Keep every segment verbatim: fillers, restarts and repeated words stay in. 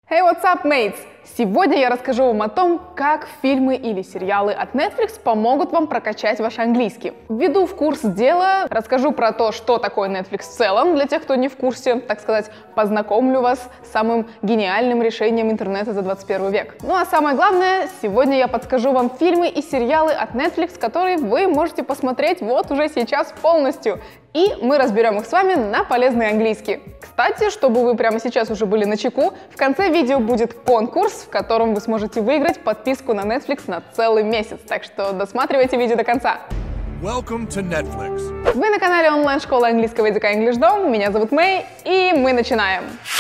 Hey, what's up, mates? Сегодня я расскажу вам о том, как фильмы или сериалы от Netflix помогут вам прокачать ваш английский. Введу в курс дела, расскажу про то, что такое Netflix в целом, для тех, кто не в курсе, так сказать, познакомлю вас с самым гениальным решением интернета за двадцать первый век. Ну а самое главное, сегодня я подскажу вам фильмы и сериалы от Netflix, которые вы можете посмотреть вот уже сейчас полностью. И мы разберем их с вами на полезный английский. Кстати, чтобы вы прямо сейчас уже были начеку, в конце видео будет конкурс, в котором вы сможете выиграть подписку на Netflix на целый месяц. Так что досматривайте видео до конца. Welcome to Netflix. Вы на канале онлайн-школы английского языка EnglishDom. Меня зовут Мэй, и мы начинаем.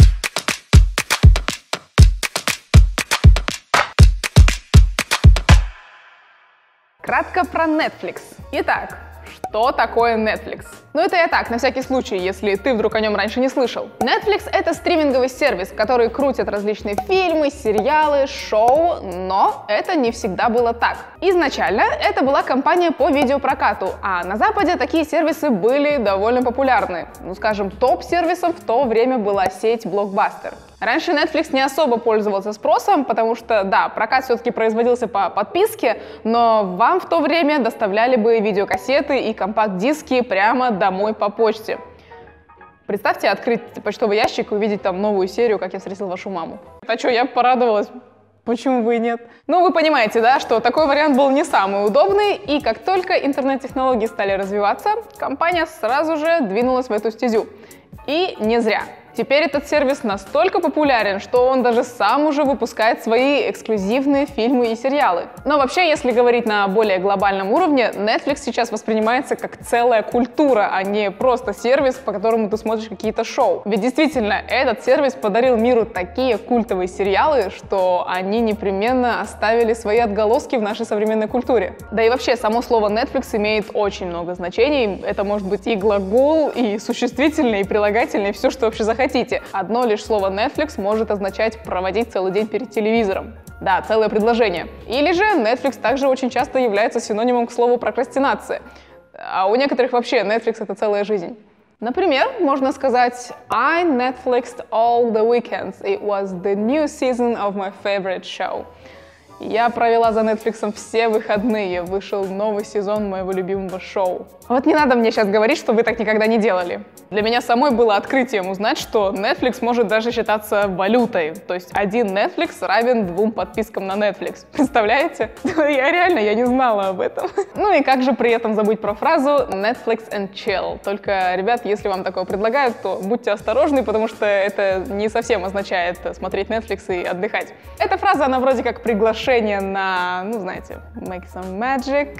Кратко про Netflix. Итак, что такое Netflix? Ну это я так, на всякий случай, если ты вдруг о нем раньше не слышал. Netflix — это стриминговый сервис, который крутит различные фильмы, сериалы, шоу, но это не всегда было так. Изначально это была компания по видеопрокату, а на Западе такие сервисы были довольно популярны. Ну скажем, топ-сервисом в то время была сеть Blockbuster. Раньше Netflix не особо пользовался спросом, потому что, да, прокат все-таки производился по подписке, но вам в то время доставляли бы видеокассеты и компакт-диски прямо домой по почте. Представьте, открыть почтовый ящик и увидеть там новую серию «Как я встретил вашу маму». А что, я порадовалась. Почему бы и нет? Ну, вы понимаете, да, что такой вариант был не самый удобный, и как только интернет-технологии стали развиваться, компания сразу же двинулась в эту стезю. И не зря. Теперь этот сервис настолько популярен, что он даже сам уже выпускает свои эксклюзивные фильмы и сериалы. Но вообще, если говорить на более глобальном уровне, Netflix сейчас воспринимается как целая культура, а не просто сервис, по которому ты смотришь какие-то шоу. Ведь действительно, этот сервис подарил миру такие культовые сериалы, что они непременно оставили свои отголоски в нашей современной культуре. Да и вообще, само слово Netflix имеет очень много значений. Это может быть и глагол, и существительное, и прилагательное, и все, что вообще захотите. Одно лишь слово Netflix может означать проводить целый день перед телевизором. Да, целое предложение. Или же Netflix также очень часто является синонимом к слову прокрастинация. А у некоторых вообще Netflix — это целая жизнь. Например, можно сказать I Netflixed all the weekends. It was the new season of my favorite show. Я провела за Netflix все выходные, вышел новый сезон моего любимого шоу. Вот не надо мне сейчас говорить, что вы так никогда не делали. Для меня самой было открытием узнать, что Netflix может даже считаться валютой. То есть один Netflix равен двум подпискам на Netflix. Представляете? Я реально, я не знала об этом. Ну и как же при этом забыть про фразу Netflix and chill. Только, ребят, если вам такое предлагают, то будьте осторожны, потому что это не совсем означает смотреть Netflix и отдыхать. Эта фраза, она вроде как приглашение на, ну знаете, make some magic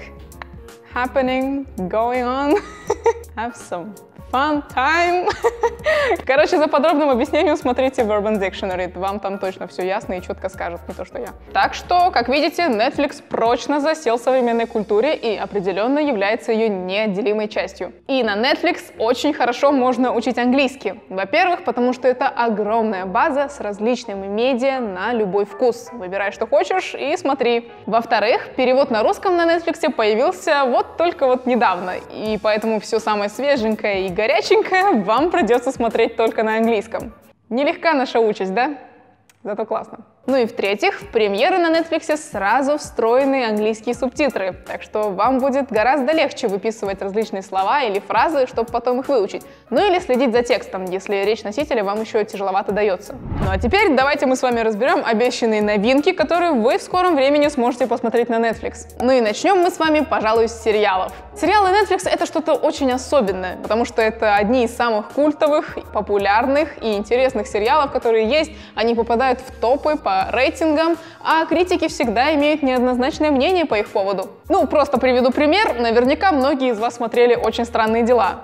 happening, going on, have some fun time. Короче, за подробным объяснением смотрите в Urban Dictionary, вам там точно все ясно и четко скажут, не то что я. Так что, как видите, Netflix прочно засел в современной культуре и определенно является ее неотделимой частью. И на Netflix очень хорошо можно учить английский. Во-первых, потому что это огромная база с различными медиа на любой вкус. Выбирай, что хочешь, и смотри. Во-вторых, перевод на русском на Netflix появился вот только вот недавно, и поэтому все самое свеженькое и горяченькое вам придется смотреть только на английском. Нелегка наша участь, да? Зато классно. Ну и в-третьих, в премьеры на Netflix сразу встроены английские субтитры, так что вам будет гораздо легче выписывать различные слова или фразы, чтобы потом их выучить. Ну или следить за текстом, если речь носителя вам еще тяжеловато дается. Ну а теперь давайте мы с вами разберем обещанные новинки, которые вы в скором времени сможете посмотреть на Netflix. Ну и начнем мы с вами, пожалуй, с сериалов. Сериалы Netflix — это что-то очень особенное, потому что это одни из самых культовых, популярных и интересных сериалов, которые есть. Они попадают в топы по рейтингам, а критики всегда имеют неоднозначное мнение по их поводу. Ну, просто приведу пример. Наверняка многие из вас смотрели «Очень странные дела».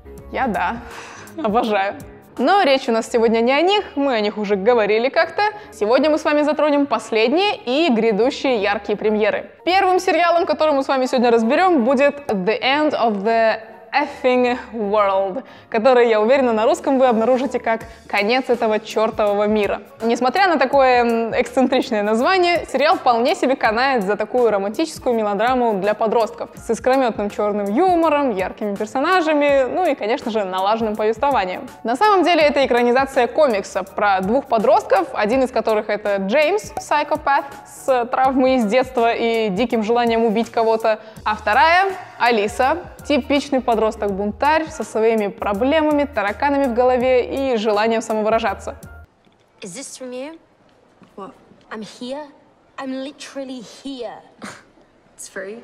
Я да, обожаю. Но речь у нас сегодня не о них, мы о них уже говорили как-то. Сегодня мы с вами затронем последние и грядущие яркие премьеры. Первым сериалом, который мы с вами сегодня разберем, будет The End of the effing world, который, я уверена, на русском вы обнаружите как «Конец этого чертового мира». Несмотря на такое эксцентричное название, сериал вполне себе канает за такую романтическую мелодраму для подростков с искрометным черным юмором, яркими персонажами, ну и, конечно же, налаженным повествованием. На самом деле это экранизация комикса про двух подростков, один из которых это Джеймс, психопат с травмой из детства и диким желанием убить кого-то, а вторая — Алиса, типичный подросток-бунтарь со своими проблемами, тараканами в голове и желанием самовыражаться. Is this from you? What? I'm here. I'm literally here. It's free.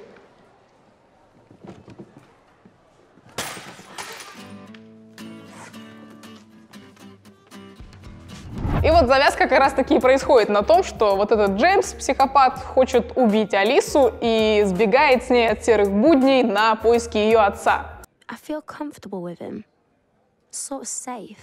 И вот завязка как раз таки и происходит на том, что вот этот Джеймс, психопат, хочет убить Алису и сбегает с ней от серых будней на поиски ее отца. I feel comfortable with him. Sort of safe.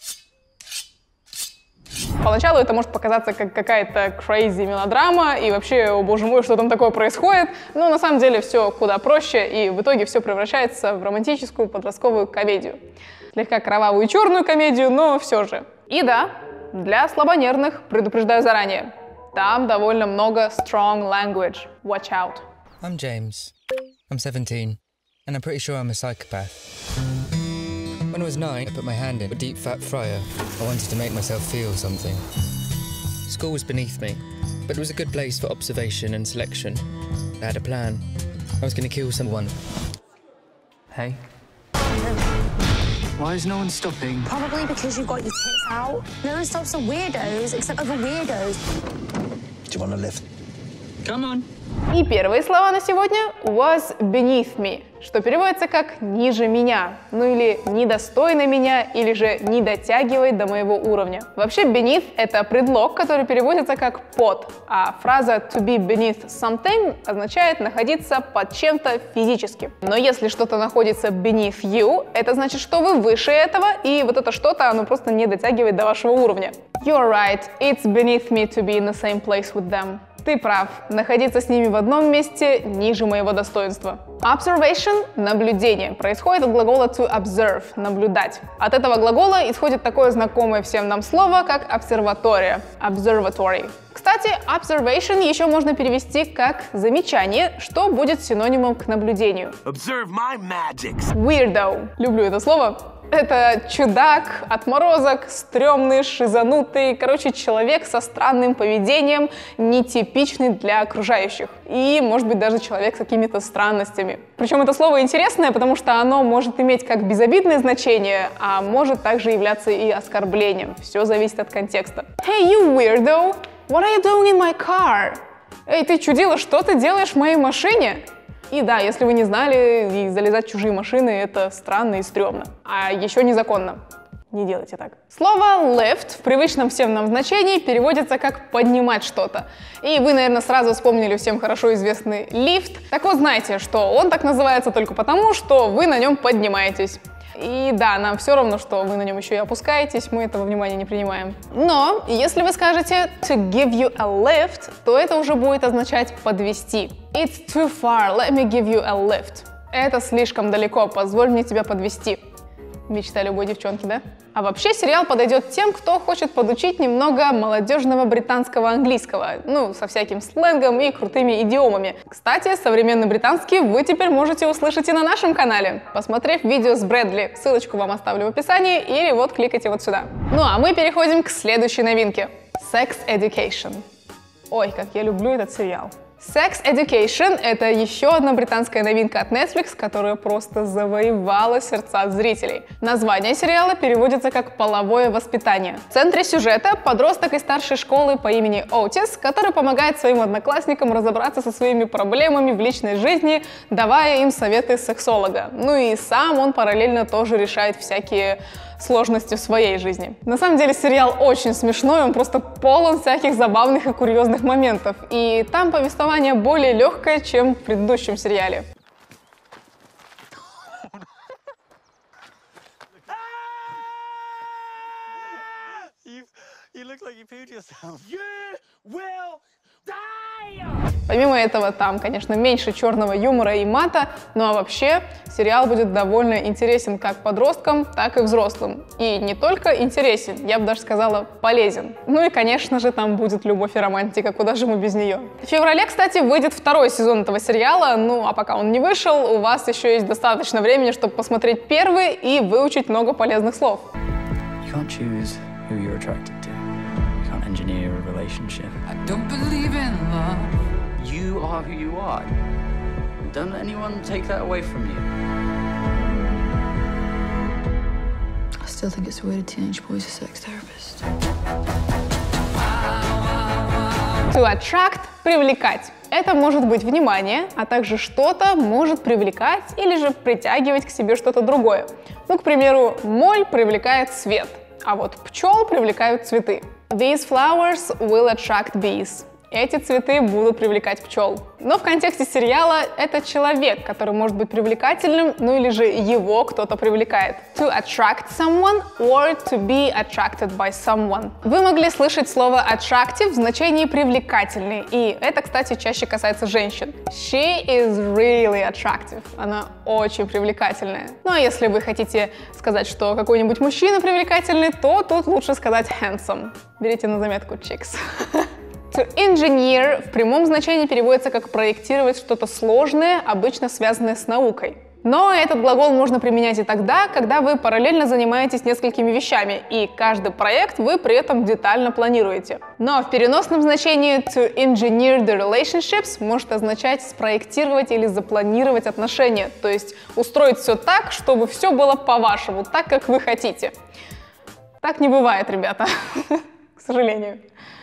Поначалу это может показаться как какая-то crazy мелодрама, и вообще, о боже мой, что там такое происходит, но на самом деле все куда проще, и в итоге все превращается в романтическую подростковую комедию. Слегка кровавую и черную комедию, но все же. И да, для слабонервных предупреждаю заранее. Там довольно много strong language. Watch out. I'm James. I'm seventeen, and I'm pretty sure I'm a psychopath. When I was nine, I put my hand in a deep fat fryer. I wanted to make myself feel something. School was beneath me, but it was a good place for observation and selection. I had a plan. I was going to kill someone. Hey. Why is no one stopping? Probably because you've got your tits out. No one stops the weirdos except other weirdos. Do you want a lift? Come on. И первые слова на сегодня was beneath me, что переводится как «ниже меня», ну или «недостойно меня», или же «не дотягивает до моего уровня». Вообще beneath — это предлог, который переводится как «под», а фраза to be beneath something означает находиться под чем-то физически. Но если что-то находится beneath you, это значит, что вы выше этого, и вот это что-то, оно просто не дотягивает до вашего уровня. You're right, it's beneath me to be in the same place with them. Ты прав, находиться с ними в одном месте ниже моего достоинства. Observation – наблюдение. Происходит от глагола to observe – наблюдать. От этого глагола исходит такое знакомое всем нам слово, как обсерватория – observatory. Кстати, observation еще можно перевести как замечание, что будет синонимом к наблюдению. Observe my magics. Weirdo. Люблю это слово. Это чудак, отморозок, стрёмный, шизанутый, короче, человек со странным поведением, нетипичный для окружающих. И, может быть, даже человек с какими-то странностями. Причем это слово интересное, потому что оно может иметь как безобидное значение, а может также являться и оскорблением. Все зависит от контекста. Hey, you weirdo! What are you doing in my car? Эй, ты чудила, что ты делаешь в моей машине? И да, если вы не знали, и залезать в чужие машины — это странно и стрёмно. А еще незаконно. Не делайте так. Слово lift в привычном всем нам значении переводится как «поднимать что-то». И вы, наверное, сразу вспомнили всем хорошо известный лифт. Так вот, знаете, что он так называется только потому, что вы на нем поднимаетесь. И да, нам все равно, что вы на нем еще и опускаетесь, мы этого внимания не принимаем. Но если вы скажете to give you a lift, то это уже будет означать подвести. It's too far, let me give you a lift. Это слишком далеко, позволь мне тебя подвести. Мечта любой девчонки, да? А вообще сериал подойдет тем, кто хочет подучить немного молодежного британского английского, ну, со всяким сленгом и крутыми идиомами. Кстати, современный британский вы теперь можете услышать и на нашем канале, посмотрев видео с Брэдли. Ссылочку вам оставлю в описании или вот кликайте вот сюда. Ну а мы переходим к следующей новинке. Sex Education. Ой, как я люблю этот сериал. Sex Education — это еще одна британская новинка от Netflix, которая просто завоевала сердца зрителей. Название сериала переводится как «Половое воспитание». В центре сюжета подросток из старшей школы по имени Отис, который помогает своим одноклассникам разобраться со своими проблемами в личной жизни, давая им советы сексолога. Ну и сам он параллельно тоже решает всякие сложности в своей жизни. На самом деле сериал очень смешной, он просто полон всяких забавных и курьезных моментов. И там повествование более легкое, чем в предыдущем сериале. You, you look like you pooed yourself. Yeah, well, ah! Помимо этого, там, конечно, меньше черного юмора и мата, ну а вообще сериал будет довольно интересен как подросткам, так и взрослым. И не только интересен, я бы даже сказала, полезен. Ну и, конечно же, там будет любовь и романтика, куда же мы без нее. В феврале, кстати, выйдет второй сезон этого сериала, ну а пока он не вышел, у вас еще есть достаточно времени, чтобы посмотреть первый и выучить много полезных слов. You can't choose who you're attracted to. You can't engineer a relationship. I don't believe in love. You are who you are. Don't let anyone take that away from you. I still think it's weird a teenage boy's a sex therapist. To attract – привлекать. Это может быть внимание, а также что-то может привлекать или же притягивать к себе что-то другое. Ну, к примеру, моль привлекает свет, а вот пчел привлекают цветы. These flowers will attract bees. Эти цветы будут привлекать пчел. Но в контексте сериала это человек, который может быть привлекательным, ну или же его кто-то привлекает. To attract someone or to be attracted by someone. Вы могли слышать слово attractive в значении привлекательный, и это, кстати, чаще касается женщин. She is really attractive. Она очень привлекательная. Ну а если вы хотите сказать, что какой-нибудь мужчина привлекательный, то тут лучше сказать handsome. Берите на заметку chicks. To engineer в прямом значении переводится как проектировать что-то сложное, обычно связанное с наукой. Но этот глагол можно применять и тогда, когда вы параллельно занимаетесь несколькими вещами, и каждый проект вы при этом детально планируете. Но в переносном значении to engineer the relationships может означать спроектировать или запланировать отношения, то есть устроить все так, чтобы все было по-вашему, так, как вы хотите. Так не бывает, ребята, к сожалению.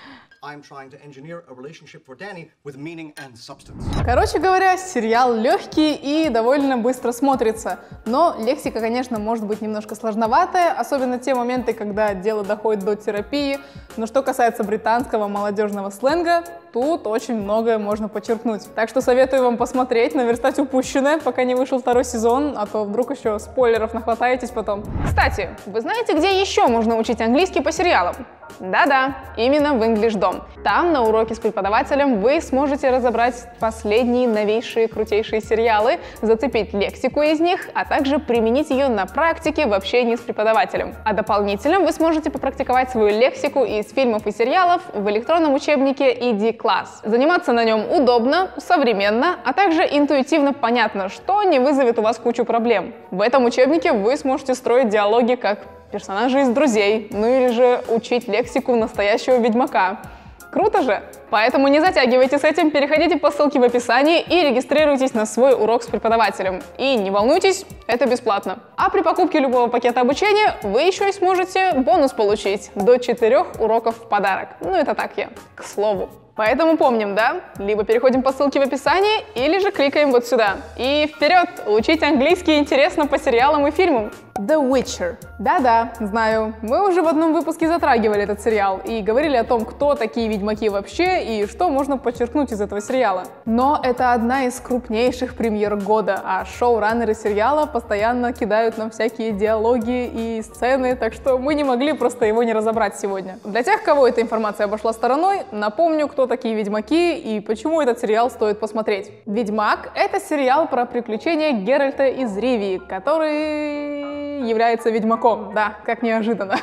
I'm trying to engineer a relationship for Danny with meaning and substance. Короче говоря, сериал легкий и довольно быстро смотрится, но лексика, конечно, может быть немножко сложноватая, особенно те моменты, когда дело доходит до терапии. Но что касается британского молодежного сленга, тут очень многое можно подчеркнуть. Так что советую вам посмотреть, наверстать упущенное, пока не вышел второй сезон, а то вдруг еще спойлеров нахватаетесь потом. Кстати, вы знаете, где еще можно учить английский по сериалам? Да-да, именно в EnglishDom. Там на уроке с преподавателем вы сможете разобрать последние новейшие крутейшие сериалы, зацепить лексику из них, а также применить ее на практике в общении с преподавателем. А дополнительно вы сможете попрактиковать свою лексику из фильмов и сериалов в электронном учебнике и ди класс. Заниматься на нем удобно, современно, а также интуитивно понятно, что не вызовет у вас кучу проблем. В этом учебнике вы сможете строить диалоги как персонажи из «Друзей», ну или же учить лексику настоящего ведьмака. Круто же? Поэтому не затягивайте с этим, переходите по ссылке в описании и регистрируйтесь на свой урок с преподавателем. И не волнуйтесь, это бесплатно. А при покупке любого пакета обучения вы еще и сможете бонус получить до четырех уроков в подарок. Ну это так я, к слову. Поэтому помним, да? Либо переходим по ссылке в описании, или же кликаем вот сюда. И вперед! Учить английский интересно по сериалам и фильмам. The Witcher. Да-да, знаю, мы уже в одном выпуске затрагивали этот сериал и говорили о том, кто такие ведьмаки вообще и что можно подчеркнуть из этого сериала. Но это одна из крупнейших премьер года, а шоураннеры сериала постоянно кидают нам всякие диалоги и сцены, так что мы не могли просто его не разобрать сегодня. Для тех, кого эта информация обошла стороной, напомню, кто такие ведьмаки и почему этот сериал стоит посмотреть. «Ведьмак» — это сериал про приключения Геральта из Ривии, который является ведьмаком. Да, как неожиданно.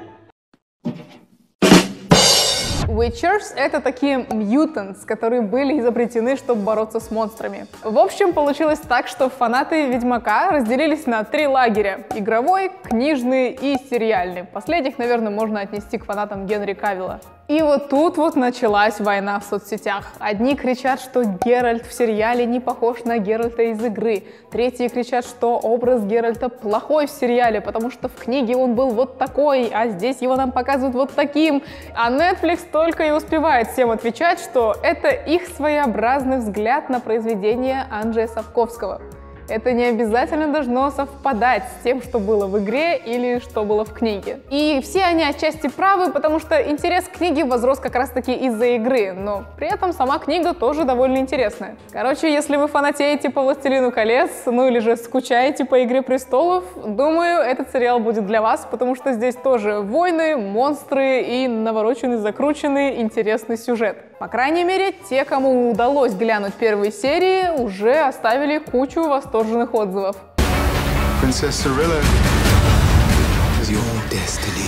Witchers — это такие mutants, которые были изобретены, чтобы бороться с монстрами. В общем, получилось так, что фанаты Ведьмака разделились на три лагеря — игровой, книжный и сериальный. Последних, наверное, можно отнести к фанатам Генри Кавилла. И вот тут вот началась война в соцсетях. Одни кричат, что Геральт в сериале не похож на Геральта из игры. Третьи кричат, что образ Геральта плохой в сериале, потому что в книге он был вот такой, а здесь его нам показывают вот таким. А Netflix только и успевает всем отвечать, что это их своеобразный взгляд на произведение Анджея Сапковского. Это не обязательно должно совпадать с тем, что было в игре или что было в книге. И все они отчасти правы, потому что интерес к книге возрос как раз-таки из-за игры, но при этом сама книга тоже довольно интересная. Короче, если вы фанатеете по «Властелину колец», ну или же скучаете по «Игре престолов», думаю, этот сериал будет для вас, потому что здесь тоже войны, монстры и навороченный, закрученный, интересный сюжет. По крайней мере, те, кому удалось глянуть первые серии, уже оставили кучу восторженных отзывов. Princess Cirilla is your destiny.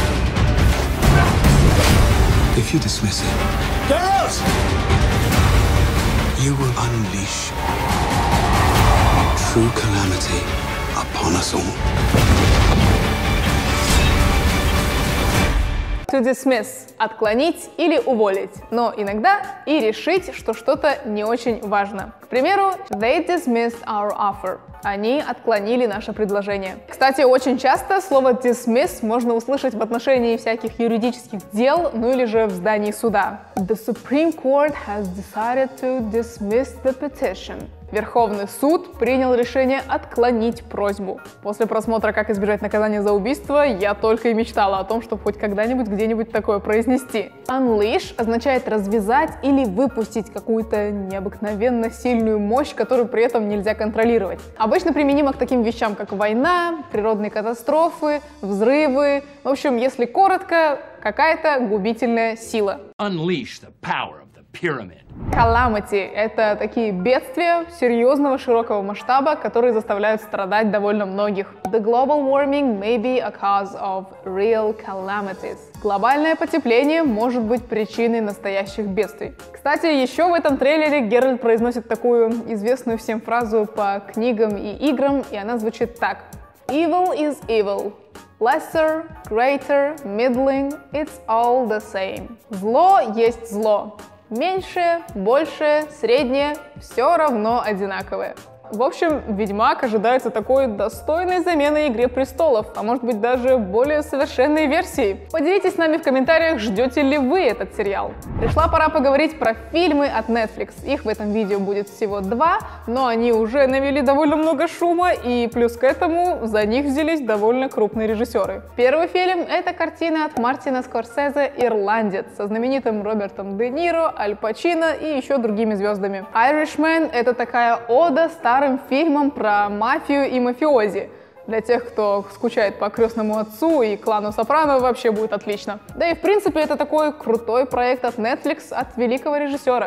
If you dismiss it, Geralt! You will unleash true calamity upon us all. To dismiss – отклонить или уволить, но иногда и решить, что что-то не очень важно. К примеру, they dismissed our offer. Они отклонили наше предложение. Кстати, очень часто слово dismiss можно услышать в отношении всяких юридических дел, ну или же в здании суда. The Supreme Court has decided to dismiss the petition. Верховный суд принял решение отклонить просьбу. После просмотра «Как избежать наказания за убийство» я только и мечтала о том, чтобы хоть когда-нибудь где-нибудь такое произнести. Unleash означает развязать или выпустить какую-то необыкновенно сильную мощь, которую при этом нельзя контролировать. Обычно применимо к таким вещам, как война, природные катастрофы, взрывы. В общем, если коротко, какая-то губительная сила. Unleash the power of the pyramid. Calamity — это такие бедствия серьезного широкого масштаба, которые заставляют страдать довольно многих. The global warming may be a cause of real calamities. Глобальное потепление может быть причиной настоящих бедствий. Кстати, еще в этом трейлере Геральт произносит такую известную всем фразу по книгам и играм, и она звучит так. Evil is evil. Lesser, greater, middling, it's all the same. Зло есть зло. Меньшее, большее, среднее – все равно одинаковое. В общем, «Ведьмак» ожидается такой достойной заменой «Игре престолов», а может быть даже более совершенной версией. Поделитесь с нами в комментариях, ждете ли вы этот сериал. Пришла пора поговорить про фильмы от Netflix. Их в этом видео будет всего два, но они уже навели довольно много шума, и плюс к этому за них взялись довольно крупные режиссеры. Первый фильм — это картина от Мартина Скорсезе «Ирландец» со знаменитым Робертом Де Ниро, Аль Пачино и еще другими звездами. «Irishman» — это такая ода старым фильмам про мафию и мафиози. Для тех, кто скучает по «Крестному отцу» и «Клану Сопрано», вообще будет отлично. Да и в принципе это такой крутой проект от Netflix, от великого режиссера.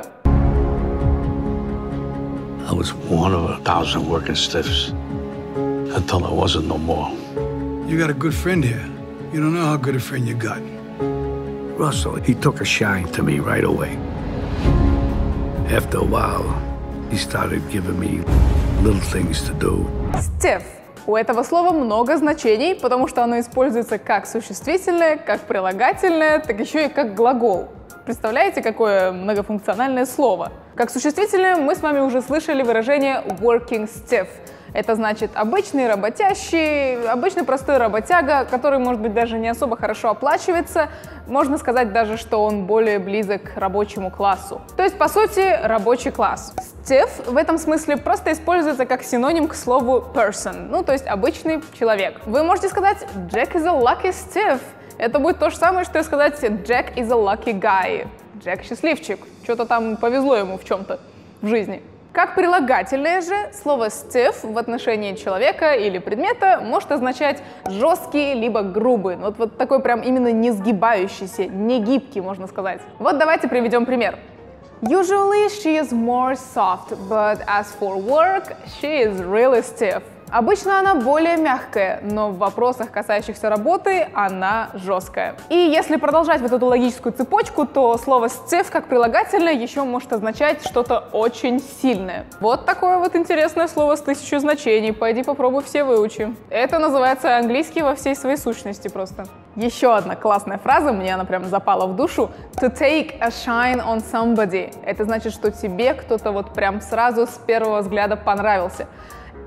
I was one of a thousand working stiffs until I wasn't no more. You got a good friend here. You don't know how good a friend you got. Russell, he took a shine to me right away. After a while, he started giving me little things to do. Стеф. У этого слова много значений, потому что оно используется как существительное, как прилагательное, так еще и как глагол. Представляете, какое многофункциональное слово? Как существительное мы с вами уже слышали выражение working stiff. Это значит обычный работящий, обычный простой работяга, который, может быть, даже не особо хорошо оплачивается. Можно сказать даже, что он более близок к рабочему классу. То есть, по сути, рабочий класс. Stiff в этом смысле просто используется как синоним к слову person, ну, то есть обычный человек. Вы можете сказать Jack is a lucky stiff. Это будет то же самое, что и сказать Jack is a lucky guy. Джек счастливчик. Что-то там повезло ему в чем-то в жизни. Как прилагательное же, слово stiff в отношении человека или предмета может означать жесткий либо грубый. Вот, вот такой прям именно не сгибающийся, не гибкий, можно сказать. Вот давайте приведем пример. Usually she is more soft, but as for work, she is really stiff. Обычно она более мягкая, но в вопросах, касающихся работы, она жесткая. И если продолжать вот эту логическую цепочку, то слово stiff как прилагательное еще может означать что-то очень сильное. Вот такое вот интересное слово с тысячу значений. Пойди попробуй все выучи. Это называется английский во всей своей сущности просто. Еще одна классная фраза, мне она прям запала в душу. To take a shine on somebody. Это значит, что тебе кто-то вот прям сразу с первого взгляда понравился.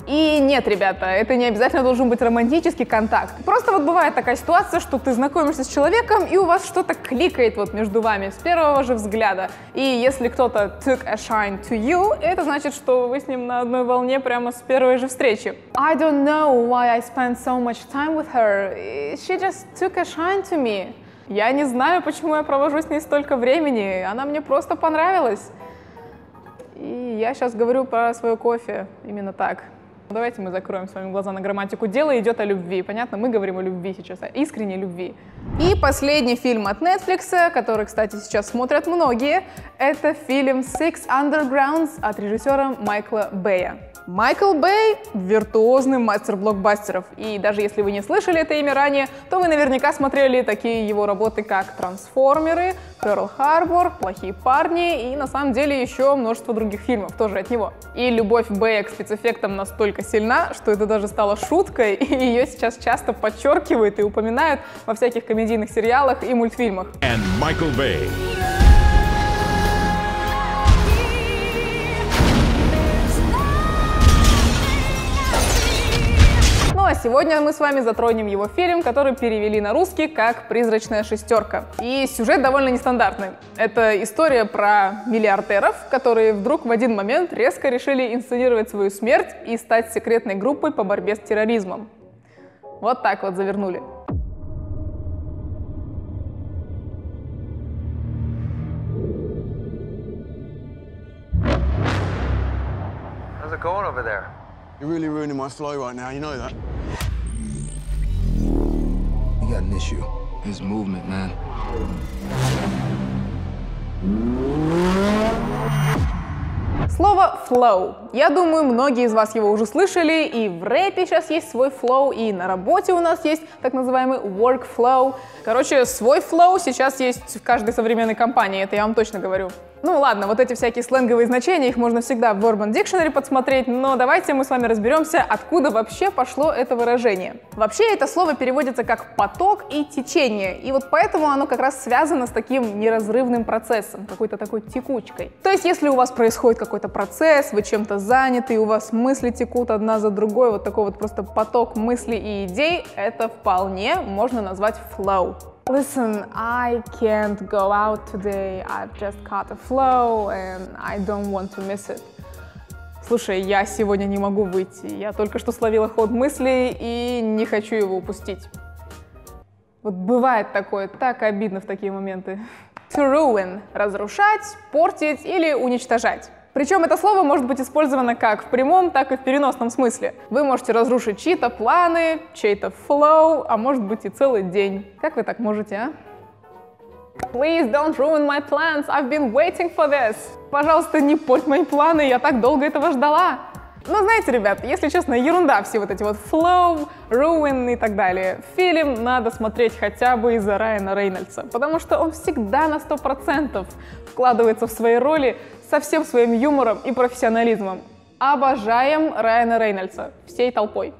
И нет, ребята, это не обязательно должен быть романтический контакт. Просто вот бывает такая ситуация, что ты знакомишься с человеком, и у вас что-то кликает вот между вами с первого же взгляда. И если кто-то took a shine to you, это значит, что вы с ним на одной волне прямо с первой же встречи. I don't know why I spent so much time with her. She just took a shine to me. Я не знаю, почему я провожу с ней столько времени. Она мне просто понравилась. И я сейчас говорю про свое кофе. Именно так. Давайте мы закроем с вами глаза на грамматику. Дело идет о любви. Понятно? Мы говорим о любви сейчас, о искренней любви. И последний фильм от Netflix, который, кстати, сейчас смотрят многие, это фильм Six Undergrounds от режиссера Майкла Бэя. Майкл Бэй — виртуозный мастер блокбастеров. И даже если вы не слышали это имя ранее, то вы наверняка смотрели такие его работы, как «Трансформеры», «Перл Харбор», «Плохие парни» и на самом деле еще множество других фильмов тоже от него. И любовь Бэя к спецэффектам настолько сильна, что это даже стало шуткой, и ее сейчас часто подчеркивают и упоминают во всяких комедийных сериалах и мультфильмах. And Michael Bay. А сегодня мы с вами затронем его фильм, который перевели на русский как «Призрачная шестерка». И сюжет довольно нестандартный. Это история про миллиардеров, которые вдруг в один момент резко решили инсценировать свою смерть и стать секретной группой по борьбе с терроризмом. Вот так вот завернули. How's it going over there? You're really ruining my flow right now, you know that? You got an issue. His movement, man. Слово «flow». Я думаю, многие из вас его уже слышали, и в рэпе сейчас есть свой flow, и на работе у нас есть так называемый workflow. Короче, свой flow сейчас есть в каждой современной компании, это я вам точно говорю. Ну ладно, вот эти всякие сленговые значения, их можно всегда в Urban Dictionary подсмотреть, но давайте мы с вами разберемся, откуда вообще пошло это выражение. Вообще это слово переводится как «поток» и «течение», и вот поэтому оно как раз связано с таким неразрывным процессом, какой-то такой текучкой. То есть если у вас происходит какой-то процесс, вы чем-то заняты, и у вас мысли текут одна за другой, вот такой вот просто поток мыслей и идей, это вполне можно назвать flow. Listen, I can't go out today, I've just caught a flow and I don't want to miss it. Слушай, я сегодня не могу выйти, я только что словила ход мыслей и не хочу его упустить. Вот бывает такое, так обидно в такие моменты. To ruin – разрушать, портить или уничтожать. Причем это слово может быть использовано как в прямом, так и в переносном смысле. Вы можете разрушить чьи-то планы, чей-то flow, а может быть и целый день. Как вы так можете, а? Please don't ruin my plans, I've been waiting for this. Пожалуйста, не порть мои планы, я так долго этого ждала. Но знаете, ребят, если честно, ерунда все вот эти вот flow, ruin и так далее. Фильм надо смотреть хотя бы из-за Райана Рейнольдса, потому что он всегда на сто процентов вкладывается в свои роли со всем своим юмором и профессионализмом. Обожаем Райана Рейнольдса всей толпой.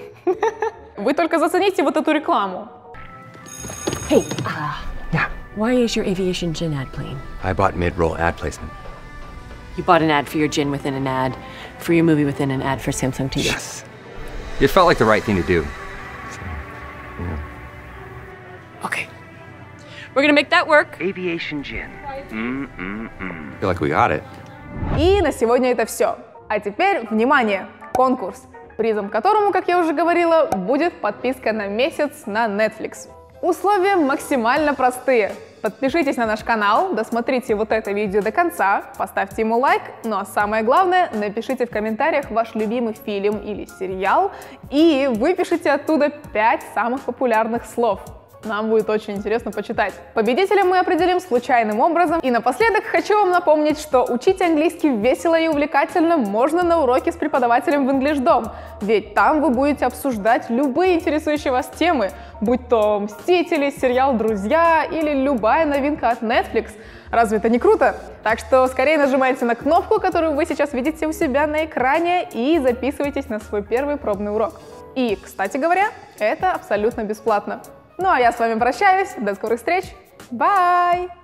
Вы только зацените вот эту рекламу. Hey, uh, yeah. Why is your aviation gin ad playing? I bought mid-roll ad placement. You bought an ad for your gin within an ad, for your movie within an ad for Samsung T V. Yes. It felt like the right thing to do. So, yeah. Okay. We're gonna make that work. Aviation gin. Mm-mm-mm. I feel like we got it. И на сегодня это все. А теперь, внимание, конкурс, призом которому, как я уже говорила, будет подписка на месяц на Netflix. Условия максимально простые. Подпишитесь на наш канал, досмотрите вот это видео до конца, поставьте ему лайк, ну а самое главное, напишите в комментариях ваш любимый фильм или сериал и выпишите оттуда пять самых популярных слов. Нам будет очень интересно почитать. Победителя мы определим случайным образом. И напоследок хочу вам напомнить, что учить английский весело и увлекательно можно на уроке с преподавателем в EnglishDom. Ведь там вы будете обсуждать любые интересующие вас темы, будь то «Мстители», сериал «Друзья» или любая новинка от Netflix. Разве это не круто? Так что скорее нажимайте на кнопку, которую вы сейчас видите у себя на экране, и записывайтесь на свой первый пробный урок. И, кстати говоря, это абсолютно бесплатно. Ну а я с вами прощаюсь. До скорых встреч. Bye!